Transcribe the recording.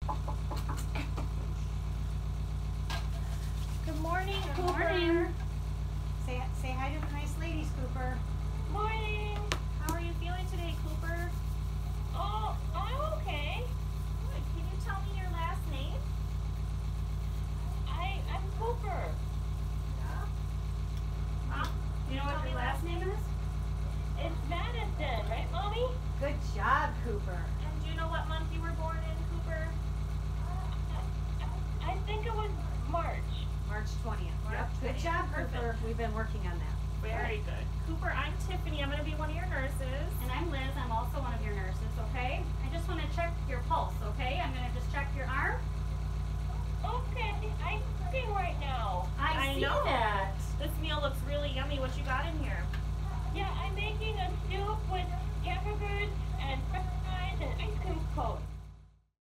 Good morning, Good Cooper. morning. Say hi to the nice ladies, Cooper. Morning. How are you feeling today, Cooper? Oh, I'm okay. Good. Can you tell me your last name? I'm Cooper. Yeah. Mom, You know what your last name is? It's Madison, right, Mommy? Good job, Cooper. And do you know what month you were born in, Cooper? I think it was March. March 20th. Yep. Good job, Cooper. We've been working on that. Very good. Cooper, I'm Tiffany. I'm going to be one of your nurses. And I'm Liz. I'm also one of your nurses, okay? I just want to check your pulse, okay? I'm going to just check your arm. Okay. I'm looking right now. I see know. that.